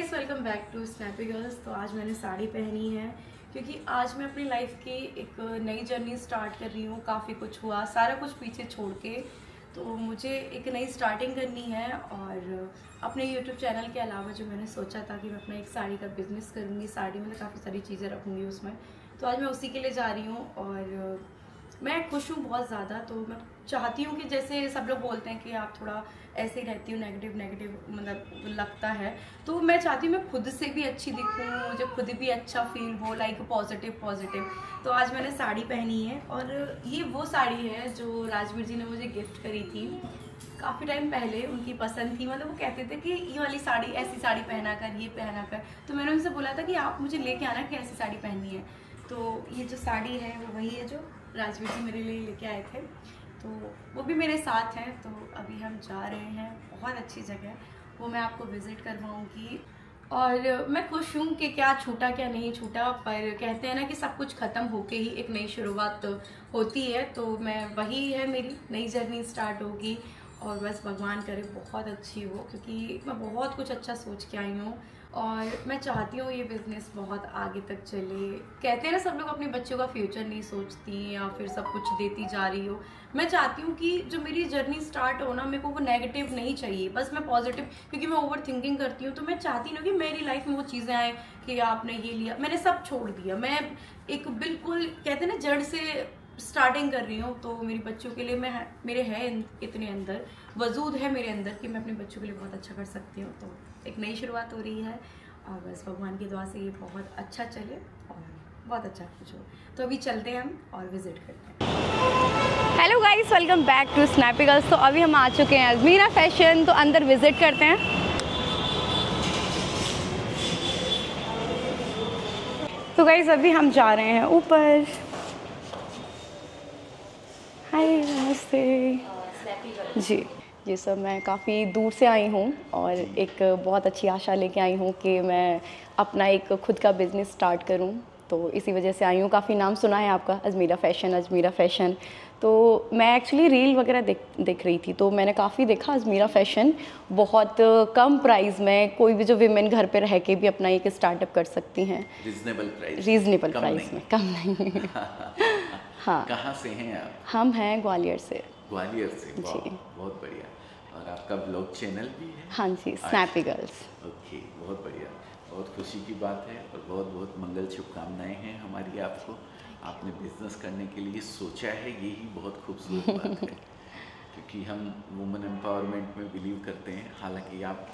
Guys, welcome back to snappy girls. तो आज मैंने साड़ी पहनी है क्योंकि आज मैं अपनी लाइफ की एक नई जर्नी स्टार्ट कर रही हूँ। काफ़ी कुछ हुआ, सारा कुछ पीछे छोड़ के तो मुझे एक नई स्टार्टिंग करनी है। और अपने यूट्यूब चैनल के अलावा जो मैंने सोचा था कि मैं अपना एक साड़ी का बिजनेस करूँगी, साड़ी में काफ़ी सारी चीज़ें रखूँगी उसमें, तो आज मैं उसी के लिए जा रही हूँ। और मैं खुश हूँ बहुत ज़्यादा। तो मैं चाहती हूँ कि जैसे सब लोग बोलते हैं कि आप थोड़ा ऐसे ही रहती हूँ, नेगेटिव मतलब लगता है, तो मैं चाहती हूँ मैं खुद से भी अच्छी दिखूँ, मुझे खुद भी अच्छा फील हो, लाइक पॉजिटिव। तो आज मैंने साड़ी पहनी है और ये वो साड़ी है जो राजवीर जी ने मुझे गिफ्ट करी थी काफ़ी टाइम पहले। उनकी पसंद थी, मतलब वो कहते थे कि ये वाली साड़ी, ऐसी साड़ी पहना कर, ये पहना कर। तो मैंने उनसे बोला था कि आप मुझे लेके आना कि ऐसी साड़ी पहननी है। तो ये जो साड़ी है वो वही है जो राजवीर जी मेरे लिए लेके आए थे, तो वो भी मेरे साथ हैं। तो अभी हम जा रहे हैं बहुत अच्छी जगह, वो मैं आपको विज़िट करवाऊँगी। और मैं खुश हूँ कि क्या छूटा क्या नहीं छूटा, पर कहते हैं ना कि सब कुछ ख़त्म होके ही एक नई शुरुआत होती है। तो मैं वही है, मेरी नई जर्नी स्टार्ट होगी और बस भगवान करे बहुत अच्छी हो, क्योंकि मैं बहुत कुछ अच्छा सोच के आई हूँ और मैं चाहती हूँ ये बिज़नेस बहुत आगे तक चले। कहते हैं ना सब लोग अपने बच्चों का फ्यूचर नहीं सोचती या फिर सब कुछ देती जा रही हो। मैं चाहती हूँ कि जो मेरी जर्नी स्टार्ट हो ना, मेरे को वो नेगेटिव नहीं चाहिए, बस मैं पॉजिटिव, क्योंकि मैं ओवर थिंकिंग करती हूँ। तो मैं चाहती हूँ कि मेरी लाइफ में वो चीज़ें आए कि आपने ये लिया, मैंने सब छोड़ दिया, मैं एक बिल्कुल कहते हैं ना जड़ से स्टार्टिंग कर रही हूँ। तो मेरे बच्चों के लिए मैं मेरे है इतने अंदर वजूद है मेरे अंदर कि मैं अपने बच्चों के लिए बहुत अच्छा कर सकती हूँ। तो एक नई शुरुआत हो रही है और बस भगवान की दुआ से ये बहुत अच्छा चले और बहुत अच्छा कुछ हो। तो अभी चलते हैं हम और विजिट करते हैं। Hello guys, welcome back to snappy girls. तो अभी हम आ चुके हैं अजमीरा फैशन, तो अंदर विजिट करते हैं। तो गाइस अभी हम जा रहे हैं ऊपर। हाय, नमस्ते जी सर, मैं काफ़ी दूर से आई हूँ और एक बहुत अच्छी आशा लेके आई हूँ कि मैं अपना एक खुद का बिज़नेस स्टार्ट करूँ। तो इसी वजह से आई हूँ। काफ़ी नाम सुना है आपका, अजमीरा फ़ैशन। तो मैं एक्चुअली रील वगैरह देख रही थी, तो मैंने काफ़ी देखा अजमीरा फ़ैशन बहुत कम प्राइस में कोई भी जो विमेन घर पे रह के भी अपना एक स्टार्टअप कर सकती हैं। रीज़नेबल प्राइस में, कम नहीं। हाँ। कहाँ से हैं आप? हम हैं ग्वालियर से। ग्वालियर से, जी, बहुत बढ़िया। और आपका ब्लॉग चैनल भी है? हाँ जी, स्नैपी गर्ल्स। ओके, बहुत बढ़िया, बहुत खुशी की बात है और बहुत बहुत मंगल शुभकामनाएं हैं हमारी आपको। आपने बिजनेस करने के लिए सोचा है, यही बहुत खूबसूरत बात है। क्योंकि हम वुमेन एम्पावरमेंट में बिलीव करते हैं। हालांकि आप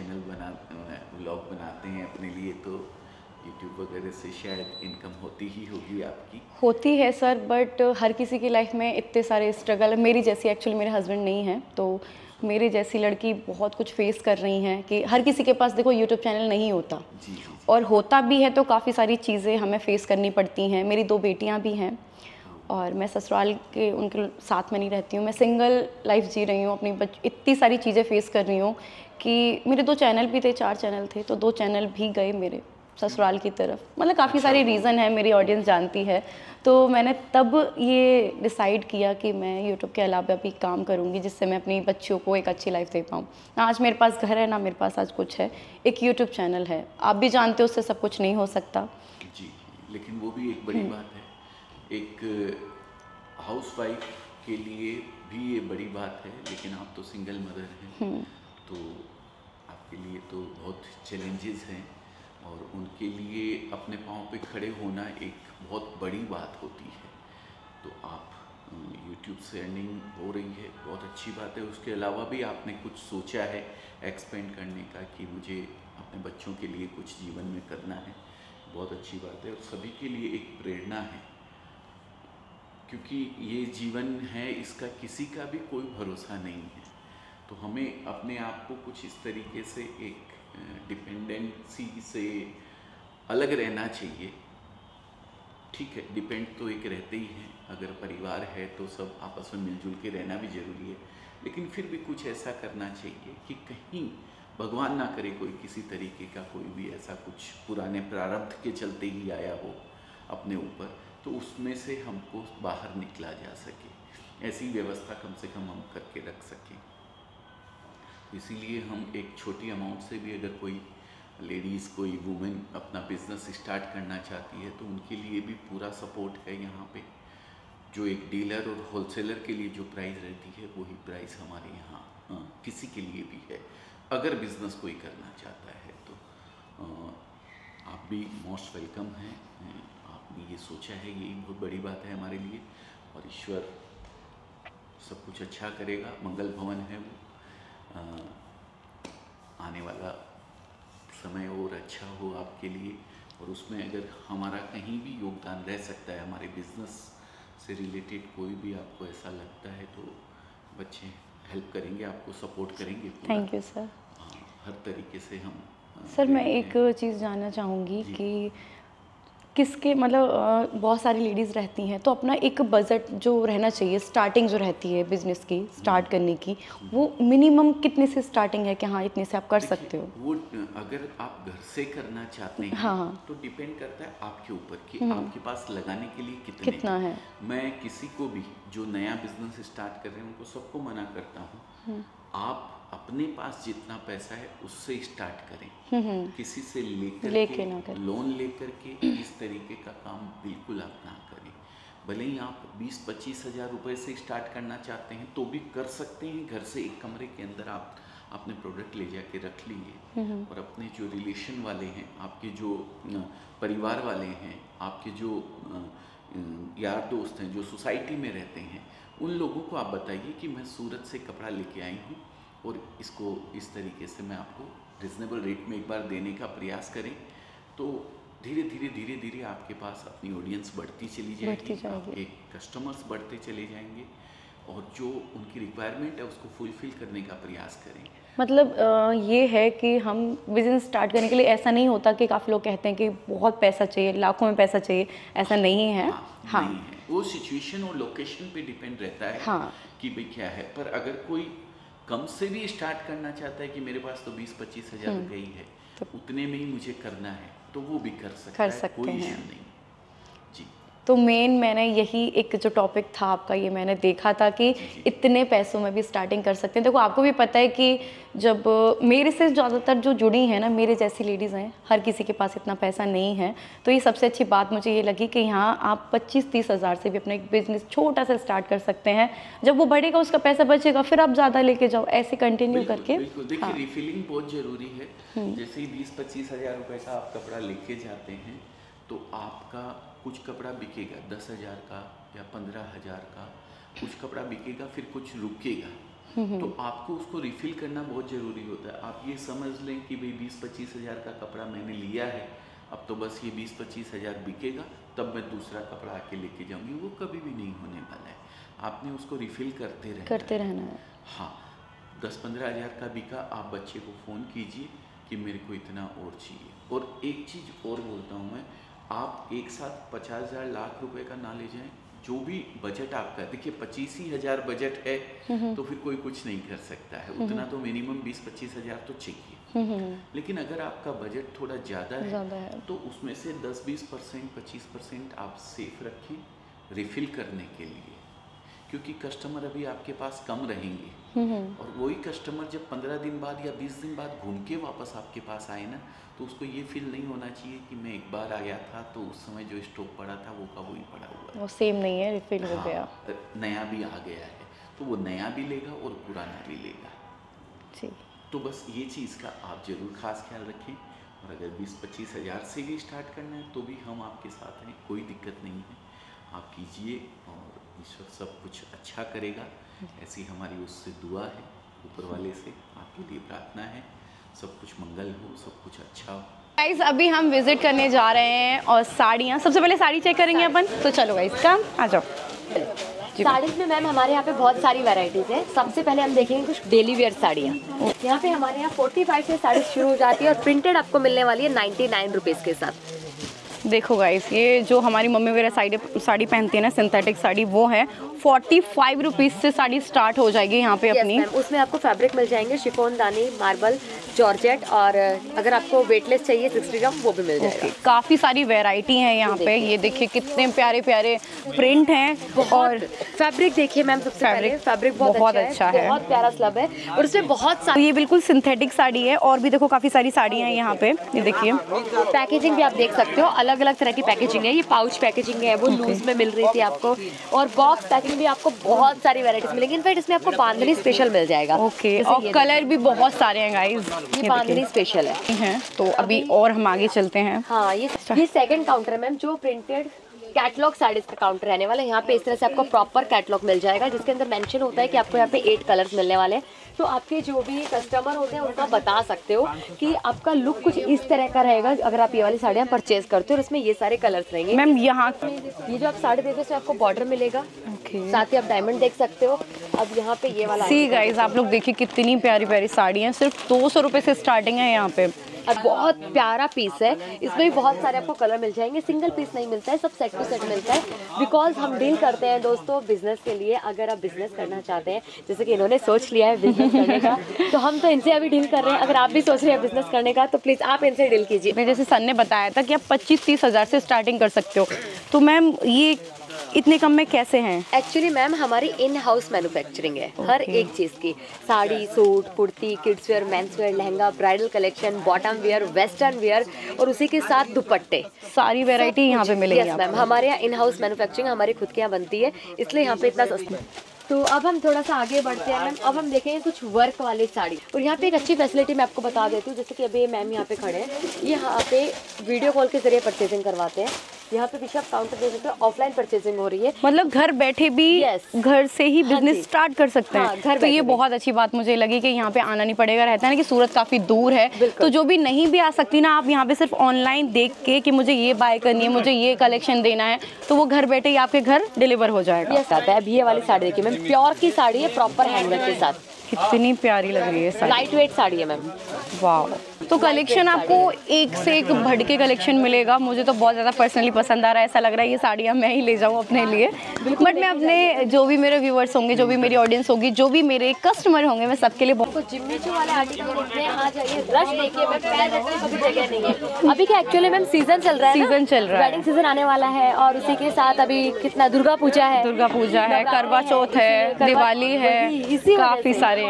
ब्लॉग बनाते हैं अपने लिए, तो यूट्यूब वगैरह से शायद इनकम होती ही होगी आपकी। होती है सर, बट हर किसी की लाइफ में इतने सारे स्ट्रगल, मेरी जैसी, एक्चुअली मेरे हस्बैंड नहीं हैं, तो मेरी जैसी लड़की बहुत कुछ फेस कर रही हैं कि हर किसी के पास देखो यूट्यूब चैनल नहीं होता। जी। और होता भी है तो काफ़ी सारी चीज़ें हमें फेस करनी पड़ती हैं। मेरी 2 बेटियां भी हैं और मैं ससुराल के उनके साथ में नहीं रहती हूँ, मैं सिंगल लाइफ जी रही हूँ अपनी। इतनी सारी चीज़ें फेस कर रही हूँ कि मेरे 2 चैनल भी थे, 4 चैनल थे, तो 2 चैनल भी गए मेरे ससुराल की तरफ। मतलब काफ़ी सारी रीज़न है, मेरी ऑडियंस जानती है। तो मैंने तब ये डिसाइड किया कि मैं यूट्यूब के अलावा भी काम करूँगी, जिससे मैं अपनी बच्चियों को एक अच्छी लाइफ दे पाऊँ। ना आज मेरे पास घर है, ना मेरे पास आज कुछ है, एक यूट्यूब चैनल है। आप भी जानते हो उससे सब कुछ नहीं हो सकता। जी, लेकिन वो भी एक बड़ी बात है। एक हाउसवाइफ के लिए भी ये बड़ी बात है, लेकिन आप तो सिंगल मदर हैं, तो आपके लिए तो बहुत चैलेंजेस हैं और उनके लिए अपने पाँव पे खड़े होना एक बहुत बड़ी बात होती है। तो आप यूट्यूब से अर्निंग हो रही है, बहुत अच्छी बात है। उसके अलावा भी आपने कुछ सोचा है एक्सपेंड करने का कि मुझे अपने बच्चों के लिए कुछ जीवन में करना है, बहुत अच्छी बात है और सभी के लिए एक प्रेरणा है। क्योंकि ये जीवन है, इसका किसी का भी कोई भरोसा नहीं है। तो हमें अपने आप को कुछ इस तरीके से एक डिपेंडेंसी से अलग रहना चाहिए। ठीक है, डिपेंड तो एक रहते ही हैं, अगर परिवार है तो सब आपस में मिलजुल के रहना भी ज़रूरी है, लेकिन फिर भी कुछ ऐसा करना चाहिए कि कहीं भगवान ना करे कोई किसी तरीके का कोई भी ऐसा कुछ पुराने प्रारब्ध के चलते ही आया हो अपने ऊपर, तो उसमें से हमको बाहर निकला जा सके, ऐसी व्यवस्था कम से कम हम करके रख सकें। तो इसीलिए हम एक छोटी अमाउंट से भी अगर कोई लेडीज़ कोई वुमेन अपना बिजनेस स्टार्ट करना चाहती है तो उनके लिए भी पूरा सपोर्ट है यहाँ पे। जो एक डीलर और होलसेलर के लिए जो प्राइस रहती है वही प्राइस हमारे यहाँ किसी के लिए भी है, अगर बिज़नेस कोई करना चाहता है तो आप भी मोस्ट वेलकम हैं। आपने ये सोचा है, यही बहुत बड़ी बात है हमारे लिए, और ईश्वर सब कुछ अच्छा करेगा। मंगल भवन है वो, आने वाला समय और अच्छा हो आपके लिए, और उसमें अगर हमारा कहीं भी योगदान रह सकता है, हमारे बिजनेस से रिलेटेड कोई भी आपको ऐसा लगता है तो बच्चे हेल्प करेंगे, आपको सपोर्ट करेंगे। Thank you sir. हर तरीके से हम सर मैं एक चीज़ जानना चाहूँगी कि किसके मतलब बहुत सारी लेडीज़ रहती हैं तो अपना एक बजट जो रहना चाहिए, स्टार्टिंग जो रहती है बिज़नेस की स्टार्ट करने की, वो मिनिमम कितने से स्टार्टिंग है कि हाँ इतने से आप कर सकते हो? वो अगर आप घर से करना चाहते हैं हाँ, तो डिपेंड करता है आपके ऊपर कि आपके पास लगाने के लिए कितना है। मैं किसी को भी जो नया बिजनेस स्टार्ट कर रहे हैं उनको सबको मना करता हूँ, आप अपने पास जितना पैसा है उससे स्टार्ट करें, किसी से लेकर ना करें, लोन लेकर के इस तरीके का काम बिल्कुल आप ना करें। भले ही आप 20-25 हज़ार रुपये से स्टार्ट करना चाहते हैं तो भी कर सकते हैं। घर से एक कमरे के अंदर आप अपने प्रोडक्ट ले जाके रख लीजिए, और अपने जो रिलेशन वाले हैं, आपके जो परिवार वाले हैं, आपके जो यार दोस्त हैं जो सोसाइटी में रहते हैं, उन लोगों को आप बताइए कि मैं सूरत से कपड़ा लेके आई हूँ और इसको इस तरीके से मैं आपको रिजनेबल रेट में एक बार देने का प्रयास करें। तो धीरे धीरे आपके पास अपनी ऑडियंस बढ़ती चली जाएगी, आपके कस्टमर्स बढ़ते चले जाएंगे, और जो उनकी रिक्वायरमेंट है उसको फुलफिल करने का प्रयास करें। मतलब ये है कि हम बिज़नेस स्टार्ट करने के लिए ऐसा नहीं होता कि काफ़ी लोग कहते हैं कि बहुत पैसा चाहिए, लाखों में पैसा चाहिए, ऐसा नहीं है। हाँ, नहीं है, वो सिचुएशन और लोकेशन पे डिपेंड रहता है कि भाई क्या है। पर अगर कोई कम से भी स्टार्ट करना चाहता है कि मेरे पास तो 20-25 हज़ार रुपये ही है, तो उतने में ही मुझे करना है, तो वो भी कर सकता है, कोई इशू नहीं जी। तो मेन मैंने यही एक जो टॉपिक था आपका, ये मैंने देखा था कि इतने पैसों में भी स्टार्टिंग कर सकते हैं। देखो आपको भी पता है कि जब मेरे से ज़्यादातर जो जुड़ी हैं ना, मेरे जैसी लेडीज़ हैं, हर किसी के पास इतना पैसा नहीं है। तो ये सबसे अच्छी बात मुझे ये लगी कि यहाँ आप 25-30 हज़ार से भी अपना एक बिज़नेस छोटा सा स्टार्ट कर सकते हैं। जब वो बढ़ेगा उसका पैसा बचेगा, फिर आप ज़्यादा लेके जाओ, ऐसे कंटिन्यू करके। देखिए रिफिलिंग बहुत ज़रूरी है। जैसे ही 20-25 हज़ार रुपये का आप कपड़ा लेके जाते हैं तो आपका कुछ कपड़ा बिकेगा 10 हज़ार का या 15 हज़ार का, कुछ कपड़ा बिकेगा फिर कुछ रुकेगा, तो आपको उसको रिफिल करना बहुत ज़रूरी होता है। आप ये समझ लें कि भाई 20-25 हज़ार का कपड़ा मैंने लिया है, अब तो बस ये 20-25 हज़ार बिकेगा तब मैं दूसरा कपड़ा आके लेके जाऊंगी, वो कभी भी नहीं होने वाला है। आपने उसको रिफिल करते रहना है। हाँ, 10-15 हज़ार का बिका, आप बच्चे को फ़ोन कीजिए कि मेरे को इतना और चाहिए। और एक चीज़ और बोलता हूँ मैं, आप एक साथ 50,000 लाख रुपए का ना ले जाएं। जो भी बजट आपका, देखिए 25 ही हज़ार बजट है तो फिर कोई कुछ नहीं कर सकता है, उतना तो मिनिमम 20-25 हज़ार तो चाहिए। लेकिन अगर आपका बजट थोड़ा ज़्यादा है तो उसमें से 10-20%, 25% आप सेफ रखिए रिफ़िल करने के लिए, क्योंकि कस्टमर अभी आपके पास कम रहेंगे, और वही कस्टमर जब 15 दिन बाद या 20 दिन बाद घूम के वापस आपके पास आए ना, तो उसको ये फील नहीं होना चाहिए कि मैं एक बार आया था तो उस समय जो स्टॉक पड़ा था वो का वही पड़ा हुआ है, वो सेम नहीं है, रिफिल हो गया, नया भी आ गया है, तो वो नया भी लेगा और पुराना भी लेगा जी। तो बस ये चीज़ का आप ज़रूर खास ख्याल रखें। और अगर 20-25 हज़ार से भी स्टार्ट करना है तो भी हम आपके साथ हैं, कोई दिक्कत नहीं है, आप कीजिए और ईश्वर सब कुछ अच्छा करेगा, ऐसी हमारी उससे दुआ है, ऊपर वाले से आपके लिए प्रार्थना है, सब कुछ मंगल हो, सब कुछ अच्छा हो। गाइस अभी हम विजिट करने जा रहे हैं और साड़ियाँ, सबसे पहले साड़ी चेक करेंगे अपन, तो चलो गाइस काम आ जाओ। साड़ीज़ में मैम हमारे यहाँ पे बहुत सारी वैरायटीज़ है। सबसे पहले हम देखेंगे कुछ डेली वेयर साड़ियाँ। यहाँ पे हमारे यहाँ 45 से साड़ी शुरू हो जाती है और प्रिंटेड आपको मिलने वाली है 99 रुपीज़ के साथ। देखो गाइस, ये जो हमारी मम्मी वगैरह साड़ी पहनती है ना, सिंथेटिक साड़ी, वो है 45 रुपीज़ से साड़ी स्टार्ट हो जाएगी यहाँ पे अपनी। उसमें आपको फैब्रिक मिल जाएंगे शिफॉन, दानी, मार्बल, जॉर्जेट, और अगर आपको वेटलेस चाहिए 60 ग्राम वो भी मिल जाएगा। काफ़ी सारी वैरायटी है यहाँ पे। ये देखिए कितने प्यारे प्यारे प्रिंट हैं। और फैब्रिक देखिए मैम, सबसे पहले फैब्रिक बहुत अच्छा है, बहुत प्यारा स्लब है और उसमें बहुत सारी, ये बिल्कुल सिंथेटिक साड़ी है। और भी देखो काफ़ी सारी साड़ियाँ हैं यहाँ पे, ये देखिए। पैकेजिंग भी आप देख सकते हो, अलग अलग तरह की पैकेजिंग है। ये पाउच पैकेजिंग है, वो लूज में मिल रही थी आपको, और बॉक्स पैकिंग भी आपको बहुत सारी वैरायटीज मिलेंगी। इनफैक्ट इसमें आपको बांधनी स्पेशल मिल जाएगा। ओके, और कलर भी बहुत सारे हैं गाइस। ये बांधनी स्पेशल है। तो अभी और हम आगे चलते हैं। हाँ, ये सेकंड काउंटर है मैम, जो प्रिंटेड कैटलॉग साड़ीज का काउंटर रहने वाला है। यहाँ पे इस तरह से आपको प्रॉपर कैटलॉग मिल जाएगा, जिसके अंदर मेंशन होता है कि आपको यहाँ पे 8 कलर्स मिलने वाले हैं। तो आपके जो भी कस्टमर होते हैं उनका बता सकते हो कि आपका लुक कुछ इस तरह का रहेगा अगर आप ये वाली साड़ियाँ परचेज करते हो, और इसमें ये सारे कलर्स रहेंगे। मैम यहाँ ये जो आप साड़ी देखो, इसमें आपको बॉर्डर मिलेगा, साथ ही आप डायमंड देख सकते हो। अब यहाँ पे ये वाला सी गाइस, आप लोग देखिए कितनी प्यारी प्यारी साड़ियाँ, सिर्फ 200 रुपये से स्टार्टिंग है यहाँ पे। और बहुत प्यारा पीस है, इसमें भी बहुत सारे आपको कलर मिल जाएंगे। सिंगल पीस नहीं मिलता है, सब सेट टू सेट मिलता है, बिकॉज हम डील करते हैं दोस्तों बिजनेस के लिए। अगर आप बिजनेस करना चाहते हैं, जैसे कि इन्होंने सोच लिया है बिजनेस करने का, तो हम तो इनसे अभी डील कर रहे हैं। अगर आप भी सोच रहे हैं बिजनेस करने का, तो प्लीज़ आप इनसे डील कीजिए। जैसे सर ने बताया था कि आप 25-30 हज़ार से स्टार्टिंग कर सकते हो, तो मैम ये इतने कम में कैसे हैं? एक्चुअली मैम हमारी इन हाउस मैन्युफैक्चरिंग है हर एक चीज़ की। Sari, suit, kurti, kids wear, men's wear, lehenga, bridal collection, bottom wear, western wear, और उसी के साथ दुपट्टे, सारी वैरायटी यहाँ पे मिलेगी। यस मैम, हमारे यहाँ इन हाउस मैन्युफैक्चरिंग हमारी खुद के यहाँ बनती है, इसलिए यहाँ पे इतना सस्ता है। तो अब हम थोड़ा सा आगे बढ़ते हैं मैम। अब हम देखेंगे कुछ वर्क वाली साड़ी, और यहाँ पे एक अच्छी फैसिलिटी मैं आपको बता देती हूँ। जैसे कि अभी मैम यहाँ पे खड़े हैं, ये यहाँ पे वीडियो कॉल के जरिए परचेजिंग करवाते हैं। यहाँ पे पीछे आप काउंटर दे सकते हो, ऑफलाइन परचेजिंग हो रही है, मतलब घर बैठे भी घर से ही बिजनेस स्टार्ट कर सकते हैं। घर तो ये बहुत अच्छी बात मुझे लगी कि यहाँ पे आना नहीं पड़ेगा। रहता है ना कि सूरत काफ़ी दूर है, तो जो भी नहीं भी आ सकती ना, आप यहाँ पे सिर्फ ऑनलाइन देख के कि मुझे ये बाय करनी है, मुझे ये कलेक्शन देना है, तो वो घर बैठे ही आपके घर डिलीवर हो जाएगा। अब ये वाली साड़ी देखिए मैम, प्योर की साड़ी है, प्रॉपर हैंडवर्क के साथ, कितनी प्यारी लग रही है साड़ी, लाइट वेट साड़ी है मैम। वाह, तो कलेक्शन आपको एक से एक बढ़ के कलेक्शन मिलेगा। मुझे तो बहुत ज़्यादा पर्सनली पसंद आ रहा है, ऐसा लग रहा है ये साड़ियाँ मैं ही ले जाऊँ अपने लिए। बट मैं अपने जो भी मेरे व्यूअर्स होंगे, जो भी मेरी ऑडियंस होगी, जो भी मेरे कस्टमर होंगे, मैं सबके लिए बहुत जिम्मी चू वाले आर्टिकल देखते हैं। आ जाइए, रश देखिए मैम, पैर रखने की कभी जगह नहीं है। अभी क्या एक्चुअली मैम सीजन चल रहा है, सीजन चल रहा है, वेडिंग सीजन आने वाला है, और उसी के साथ अभी कितना दुर्गा पूजा है, करवा चौथ है, दिवाली है, काफ़ी सारे।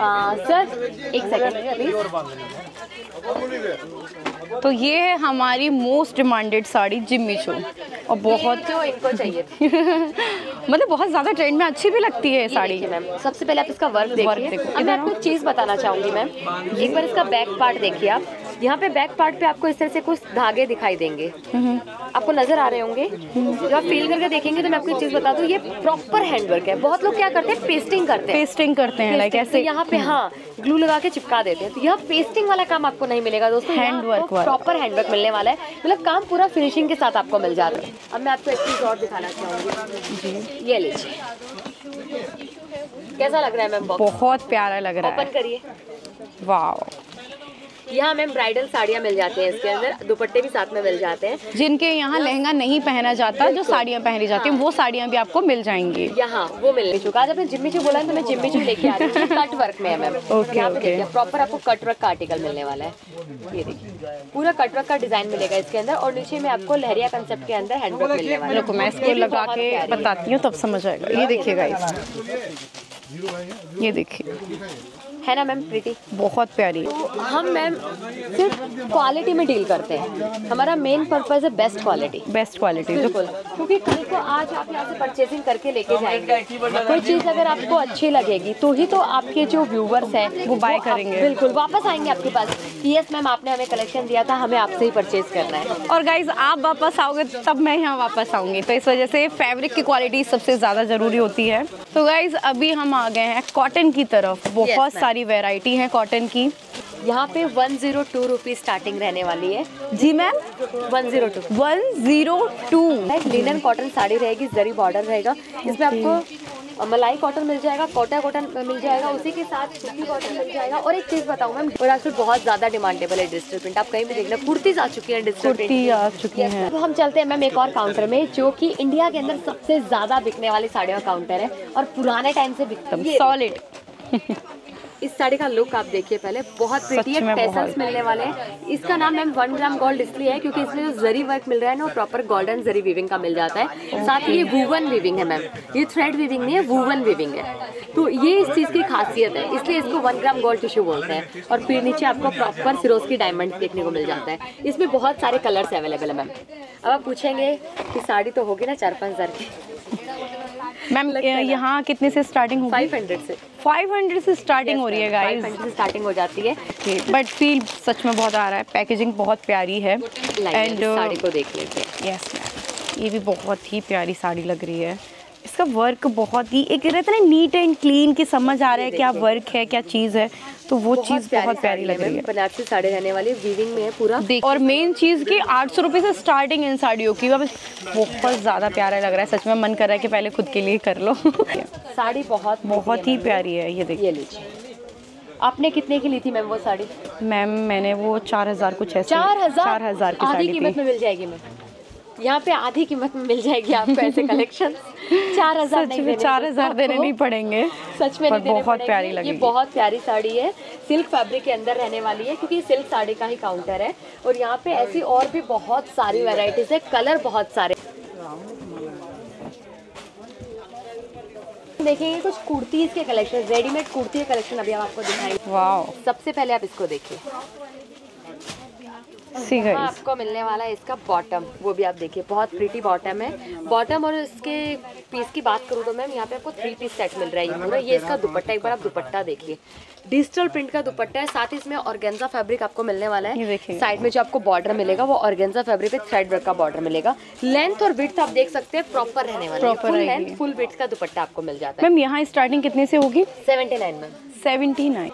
सर एक सेकंड प्लीज। तो ये है हमारी मोस्ट डिमांडेड साड़ी जिम्मी चू, और बहुत जो इनको चाहिए मतलब बहुत ज़्यादा ट्रेंड में अच्छी भी लगती है साड़ी। मैम सबसे पहले आप इसका वर्क देखिए। अब मैं आपको एक चीज़ बताना चाहूँगी मैम, एक बार इसका बैक पार्ट देखिए आप। यहाँ पे बैक पार्ट पे आपको इस तरह से कुछ धागे दिखाई देंगे, आपको नजर आ रहे होंगे। जब आप फील करके देखेंगे तो मैं आपको एक चीज़ बता दूँ, ये प्रॉपर हैंडवर्क है। बहुत लोग क्या करते हैं, पेस्टिंग करते हैं लाइक ऐसे यहाँ पे, हाँ, ग्लू लगा के चिपका देते हैं। तो यह पेस्टिंग वाला काम आपको नहीं मिलेगा दोस्तों, हैंडवर्क, प्रॉपर हैंडवर्क मिलने वाला है। मतलब काम पूरा फिनिशिंग के साथ आपको मिल जाता है। अब मैं आपको एक चीज़ और दिखाना चाहूँगी, ये लीजिए, कैसा लग रहा है मैम? बहुत प्यारा लग रहा है, ओपन करिए। वाह, यहाँ मैम ब्राइडल साड़ियाँ मिल जाती हैं, इसके अंदर दुपट्टे भी साथ में मिल जाते हैं। जिनके यहाँ लहंगा नहीं पहना जाता, जो साड़ियाँ पहनी जाती हैं, वो साड़ियाँ भी आपको मिल जाएंगी यहाँ। वो मिलने चुका, आज आपने जिम्मी चू बोला है तो मैं जिम्मी चू लेके आ रही हूँ। कट वर्क में है मैम, ओके, प्रॉपर आपको कट वर्क का आर्टिकल मिलने वाला है। ये देखिए पूरा कट वर्क का डिजाइन मिलेगा इसके अंदर, और नीचे में आपको लहरिया कंसेप्ट के अंदर हैंडवर्क मिलने वाला है। देखो मैं इसको लगा के बताती हूँ तब समझ आएगा। ये देखिए गाइस, ये देखिए, है ना मैम प्रीटी, बहुत प्यारी। तो हम मैम सिर्फ क्वालिटी में डील करते हैं, हमारा मेन पर्पस है बेस्ट क्वालिटी। बिल्कुल, क्योंकि कल को आज आप यहाँ से परचेसिंग करके लेके जाएंगे, कोई चीज़ अगर आपको अच्छी लगेगी तो ही तो आपके जो व्यूवर्स हैं वो बाय करेंगे, बिल्कुल वापस आएंगे आपके पास। यस मैम, आपने हमें कलेक्शन दिया था, हमें आपसे ही परचेज करना है। और गाइज आप वापस आओगे तब मैं यहाँ वापस आऊँगी, तो इस वजह से फैब्रिक की क्वालिटी सबसे ज़्यादा ज़रूरी होती है। तो गाइज अभी हम आ गए हैं कॉटन की तरफ, बहुत सारी वैरायटी है कॉटन की। यहाँ पे 102 रुपीज़ स्टार्टिंग रहने वाली है। जी मैम, 102 लिनन कॉटन साड़ी रहेगी, जरी बॉर्डर रहेगा। इसमें आपको मलाई कॉटन मिल जाएगा, कोटा कॉटन मिल जाएगा, उसी के साथ सूती कॉटन मिल जाएगा। और एक चीज़ बताऊँ मैम, और आजकल बहुत ज़्यादा डिमांडेबल है डिजिटल प्रिंट, आप कहीं भी देख लें कुर्तीज आ चुकी है डिजिटल प्रिंट आ चुकी है। तो हम चलते हैं मैम एक और काउंटर में, जो कि इंडिया के अंदर सबसे ज़्यादा बिकने वाली साड़ियों का काउंटर है और पुराने टाइम से बिकता है। सॉलिड। इस साड़ी का लुक आप देखिए पहले, बहुत प्रिटी है, टेसल्स मिलने वाले हैं। इसका नाम मैम 1 ग्राम गोल्ड इसलिए है क्योंकि इसमें जो जरी वर्क मिल रहा है ना, वो प्रॉपर गोल्डन जरी वीविंग का मिल जाता है। साथ ही ये वूवन वीविंग है मैम, ये थ्रेड वीविंग नहीं है, वूवन वीविंग है। तो ये इस चीज़ की खासियत है, इसलिए इसको 1 ग्राम गोल्ड टिश्यू बोलते हैं। और फिर नीचे आपको प्रॉपर सिरोस्की डायमंड देखने को मिल जाता है। इसमें बहुत सारे कलर्स अवेलेबल है मैम। अब आप पूछेंगे कि साड़ी तो होगी ना 4-5 हज़ार की मैम, यहाँ कितने से स्टार्टिंग होगी? 500 से 500 से स्टार्टिंग हो रही है गाइस। 500 से स्टार्टिंग हो जाती है। बट फील सच में बहुत आ रहा है, पैकेजिंग बहुत प्यारी है। एंड साड़ी को देख लेते हैं। यस मैम, ये भी बहुत ही प्यारी साड़ी लग रही है। इसका वर्क बहुत ही एक रहता है ना, नीट एंड क्लीन, की समझ आ रहा है क्या वर्क है, क्या चीज़ है, तो वो चीज़ बहुत प्यारी लग रही है। बनारसी साड़ी रहने वाली, वीविंग में है पूरा। और मेन चीज़ की 800 रुपये से स्टार्टिंग इन साड़ियों की। बहुत ज़्यादा प्यारा लग रहा है, सच में मन कर रहा है कि पहले खुद के लिए कर लो। साड़ी बहुत ही प्यारी है। ये देखिए, लीजिए। आपने कितने की ली थी मैम वो साड़ी? मैम मैंने वो 4000 कुछ ऐसे 4000 की साड़ी कीमत में मिल जाएगी मैम। यहाँ पे आधी कीमत में मिल जाएगी आपको ऐसे कलेक्शन। 4000 सच में 4000 देने नहीं पड़ेंगे, सच में नहीं देने बहुत प्यारी लगी। ये बहुत प्यारी साड़ी है, सिल्क फैब्रिक के अंदर रहने वाली है क्योंकि सिल्क साड़ी का ही काउंटर है। और यहाँ पे ऐसी और भी बहुत सारी वैरायटीज है, कलर बहुत सारे। देखिए कुछ कुर्तीज के कलेक्शन, रेडीमेड कुर्ती के कलेक्शन अभी हम आपको दिखाएंगे। वाह, सबसे पहले आप इसको देखिए। आपको मिलने वाला है इसका बॉटम, वो भी आप देखिए बहुत प्रीटी बॉटम है। बॉटम और इसके पीस की बात करूँ तो मैम यहाँ पे आपको 3 पीस सेट मिल रहा है ये पूरा। ये इसका दुपट्टा, एक बार आप दुपट्टा देखिए, डिजिटल प्रिंट का दुपट्टा है। साथ ही इसमें ऑर्गेन्जा फैब्रिक आपको मिलने वाला है। साइड में जो आपको बॉर्डर मिलेगा वो ऑर्गेन्जा फैब्रिक पे थ्रेड वर्क का बॉर्डर मिलेगा। लेंथ और विड्थ आप देख सकते हैं प्रॉपर रहने वाला है, फुल लेंथ फुल विड्थ का दुपट्टा आपको मिल जाता है। मैम यहाँ स्टार्टिंग कितने से होगी? 79 मैम। 79।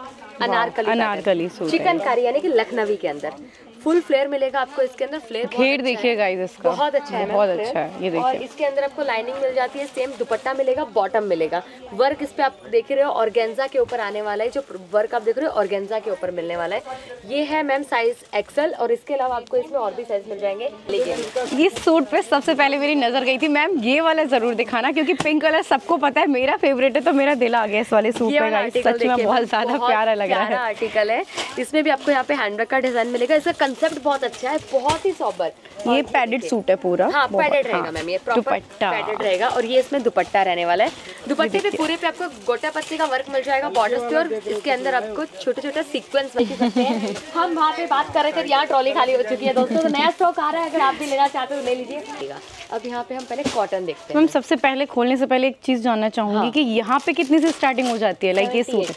अनारकली सूट, चिकनकारी यानी कि लखनवी के अंदर फुल फ्लेयर मिलेगा आपको। इसके अंदर फ्लेयर घेर देखिए गाइस, इसका बहुत अच्छा है, बहुत अच्छा है। ये देखिए, और इसके अंदर आपको लाइनिंग मिल जाती है, सेम दुपट्टा मिलेगा, बॉटम मिलेगा। वर्क इस पे आप देख रहे हो ऑर्गेन्जा के ऊपर आने वाला है, जो वर्क आप देख रहे हो ऑर्गेन्जा के ऊपर मिलने वाला है। ये है मैम साइज एक्सेल, और इसके अलावा आपको इसमें और भी साइज मिल जाएंगे। लेकिन ये सूट पे सबसे पहले मेरी नजर गई थी मैम, ये वाला जरूर दिखाना, क्योंकि पिंक कलर सबको पता है मेरा फेवरेट है, तो मेरा दिल आ गया इस वाले सूट पे गाइस। सच में बहुत ज्यादा प्यारा लग रहा है। आर्टिकल है, इसमें भी आपको यहाँ पे हैंडवर्क का डिजाइन मिलेगा। इसका कंसेप्ट बहुत अच्छा है, बहुत ही सोबर। ये पैडेड सूट है पूरा। हाँ, पैडेड रहेगा मैम, ये प्रॉपर पैडेड रहेगा। और ये इसमें दुपट्टा रहने वाला है। दुपट्टे पे पूरे पे आपको गोटा पत्ती का वर्क मिल जाएगा बॉर्डर्स पे, और इसके अंदर आपको छोटे छोटे सीक्वेंस मिल सकते हैं। हम वहाँ पे बात कर रहे थे, यहाँ ट्रॉली खाली हो चुकी है दोस्तों, तो नया स्टॉक आ रहा है, अगर आप भी लेना चाहते हो ले लीजिए। अब यहाँ पे हम पहले कॉटन देखते हैं। मैम सबसे पहले खोलने से पहले एक चीज जानना चाहूंगी कि यहाँ पे कितने से स्टार्टिंग हो जाती है? लाइक ये सूट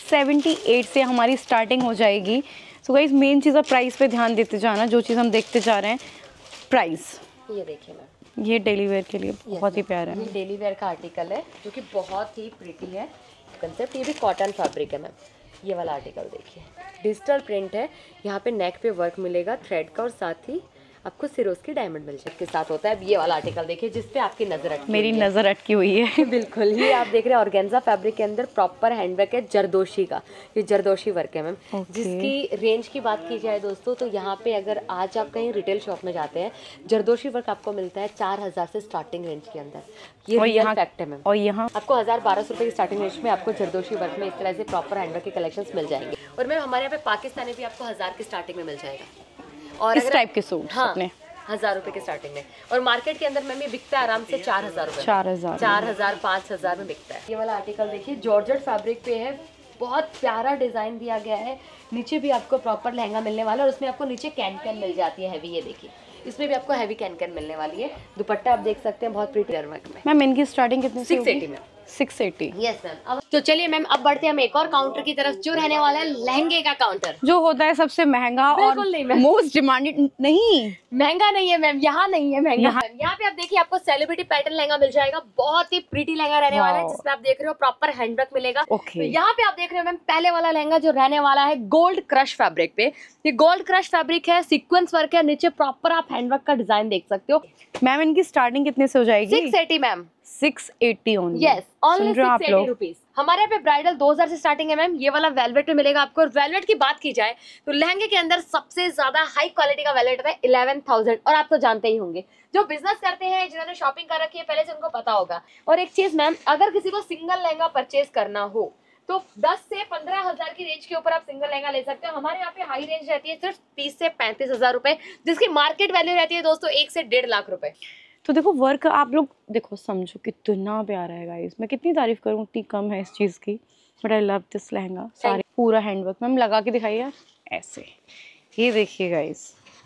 78 से हमारी स्टार्टिंग हो जाएगी। सो गाइस मेन चीज़ है प्राइस पे ध्यान देते जाना, जो चीज़ हम देखते जा रहे हैं प्राइस। ये देखिए मैम, ये डेली वेयर के लिए बहुत ही प्यारा है। ये डेली वेयर का आर्टिकल है जो कि बहुत ही प्रीटी है कंसेप्ट। ये भी कॉटन फैब्रिक है मैम। ये वाला आर्टिकल देखिए, डिजिटल प्रिंट है, यहाँ पे नेक पे वर्क मिलेगा थ्रेड का, और साथ ही आपको सिरोस्की डायमंड मिल जाए के साथ होता है। अब ये वाला आर्टिकल देखिए जिस पे आपकी नजर अटकी, मेरी नजर अटकी हुई है। बिल्कुल, ये आप देख रहे हैं ऑर्गेन्जा फैब्रिक के अंदर प्रॉपर हैंडवर्क है जरदोशी का। ये जरदोशी वर्क है मैम। जिसकी रेंज की बात की जाए दोस्तों, तो यहाँ पे अगर आज आप कहीं रिटेल शॉप में जाते हैं, जरदोशी वर्क आपको मिलता है 4000 से स्टार्टिंग रेंज के अंदर। ये रियल फैक्ट है मैम। और यहाँ आपको 1000-1200 रुपए की स्टार्टिंग रेंज में आपको जरदोशी वर्क में इस तरह से प्रॉपर हैंडवर्क के कलेक्शंस मिल जाएंगे। और मैम हमारे यहाँ पे पाकिस्तानी भी आपको 1000 की स्टार्टिंग में मिल जाएगा। और इस टाइप के सूट अपने 1000 रुपए के स्टार्टिंग में, और मार्केट के अंदर मैम ये बिकता है आराम से 4000 रुपए, 4000 5000 में बिकता है। ये वाला आर्टिकल देखिए, जॉर्जेट फैब्रिक पे है, बहुत प्यारा डिजाइन दिया गया है। नीचे भी आपको प्रॉपर लहंगा मिलने वाला है, और उसमें आपको नीचे कैन मिल जाती है हैवी। ये देखिए, इसमें भी आपको हैवी कैन मिलने वाली है। दुपट्टा आप देख सकते हैं बहुत प्रीटी वर्क में। मैम इनकी स्टार्टिंग कितनी से? 680 में। 680। Yes ma'am. अब तो चलिए मैम, अब बढ़ते हैं हम एक और काउंटर की तरफ, जो रहने वाला है लहंगे का काउंटर, जो होता है सबसे महंगा और मोस्ट डिमांडेड। नहीं, महंगा नहीं है मैम, यहाँ नहीं है महंगा। यहाँ पे आप देखिए, आपको सेलिब्रिटी पैटर्न लहंगा मिल जाएगा, बहुत ही प्रीटी लहंगा रहने वाला है, जिसमें आप देख रहे हो प्रॉपर हैंडवर्क मिलेगा। तो यहाँ पे आप देख रहे हो मैम, पहले वाला लहंगा जो रहने वाला है गोल्ड क्रश फैब्रिक पे। ये गोल्ड क्रश फैब्रिक है, सीक्वेंस वर्क है, नीचे प्रॉपर आप हैंडवर्क का डिजाइन देख सकते हो। मैम इनकी स्टार्टिंग कितने से हो जाएगी? 680 ma'am. 680 only. Yes, only 680 rupees. हमारे यहाँ पे ब्राइडल 2000 से स्टार्टिंग है मैम। ये वाला वेलवेट में मिलेगा आपको। और वेलवेट की बात की जाए तो लहंगे के अंदर सबसे ज्यादा हाई क्वालिटी का वेलवेट है 11,000। और आप तो जानते ही होंगे, जो बिजनेस करते हैं, जिन्होंने शॉपिंग कर रखी है पहले से, उनको पता होगा। और एक चीज मैम, अगर किसी को सिंगल लहंगा परचेज करना हो तो 10 से 15,000 की रेंज के ऊपर आप सिंगल लहंगा ले सकते हो। हमारे यहाँ पे हाई रेंज रहती है सिर्फ 30 से 35,000 रुपए, जिसकी मार्केट वैल्यू रहती है दोस्तों 1 से 1.5 लाख रुपए। तो देखो वर्क आप लोग देखो, समझो कितना प्यारा है गाइस। मैं कितनी तारीफ करूँ, इतनी कम है इस चीज़ की। But I love this lehenga. सारे पूरा हैंडवर्क। मैम लगा के दिखाइए ऐसे, ये देखिए गाइस,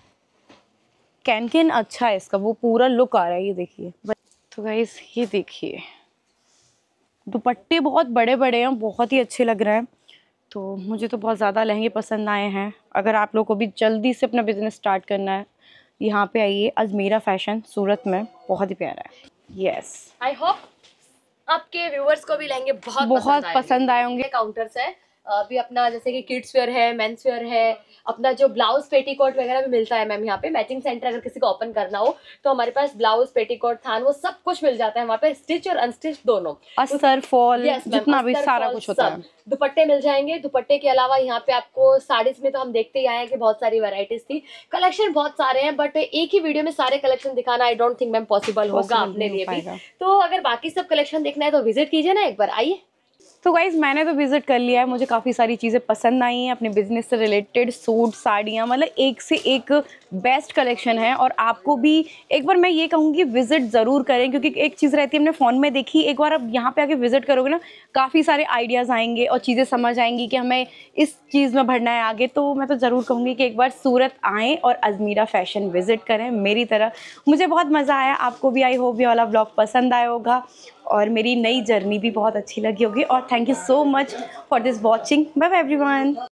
कैन अच्छा है इसका, वो पूरा लुक आ रहा है, ये देखिए। तो गाइस ये देखिए, दुपट्टे बहुत बड़े बड़े हैं, बहुत ही अच्छे लग रहे हैं। तो मुझे तो बहुत ज़्यादा लहंगे पसंद आए हैं। अगर आप लोग को भी जल्दी से अपना बिजनेस स्टार्ट करना है, यहाँ पे आइए, अजमीरा फैशन सूरत में, बहुत ही प्यारा है। यस, आई होप आपके व्यूअर्स को भी लहंगे बहुत पसंद आए होंगे। काउंटर्स है अभी अपना, जैसे कि किड्स वेयर है, मेंस वेयर है, अपना जो ब्लाउज पेटीकोट वगैरह भी मिलता है मैम यहाँ पे। मैचिंग सेंटर अगर किसी को ओपन करना हो तो हमारे पास ब्लाउज पेटीकोट थान वो सब कुछ मिल जाता है वहाँ पे, स्टिच और अनस्टिच दोनों। अस्तर फॉल जितना भी सारा कुछ होता है। दुपट्टे मिल जाएंगे। दुपट्टे के अलावा यहाँ पे आपको साड़ीज में तो हम देखते ही आए हैं कि बहुत सारी वैरायटीज थी, कलेक्शन बहुत सारे हैं, बट एक ही वीडियो में सारे कलेक्शन दिखाना I don't think ma'am possible होगा अपने लिए भी। तो अगर बाकी सब कलेक्शन देखना है तो विजिट कीजिए ना एक बार, आइए। तो गाइज मैंने तो विजिट कर लिया है, मुझे काफ़ी सारी चीज़ें पसंद आई हैं अपने बिजनेस से रिलेटेड, सूट, साड़ियाँ, मतलब एक से एक बेस्ट कलेक्शन है। और आपको भी एक बार मैं ये कहूँगी विजिट ज़रूर करें, क्योंकि एक चीज़ रहती है हमने फ़ोन में देखी, एक बार आप यहाँ पे आके विजिट करोगे ना, काफ़ी सारे आइडियाज़ आएंगे और चीज़ें समझ आएंगी कि हमें इस चीज़ में बढ़ना है आगे। तो मैं तो ज़रूर कहूँगी कि एक बार सूरत आएँ और अजमीरा फैशन विजिट करें मेरी तरह। मुझे बहुत मज़ा आया, आपको भी आई होप ये वाला ब्लॉग पसंद आया होगा और मेरी नई जर्नी भी बहुत अच्छी लगी होगी। और thank you so much for this watching. Bye bye everyone.